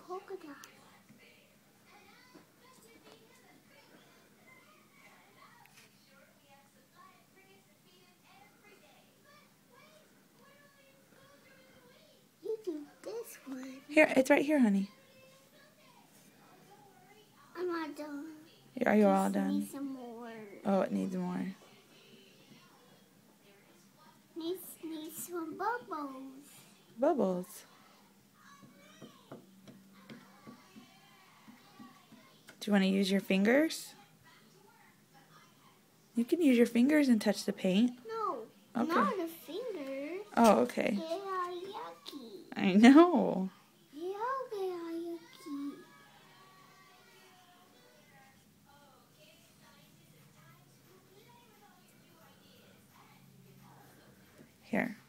polka dot. You do this one. Here, it's right here, honey. I'm not done. Are you all done? Needs some more. Oh, it needs more. Needs some bubbles. Bubbles. Do you want to use your fingers? You can use your fingers and touch the paint. No, okay. Not the fingers. Oh, okay. They are yucky. I know. Yeah, they are yucky. Here.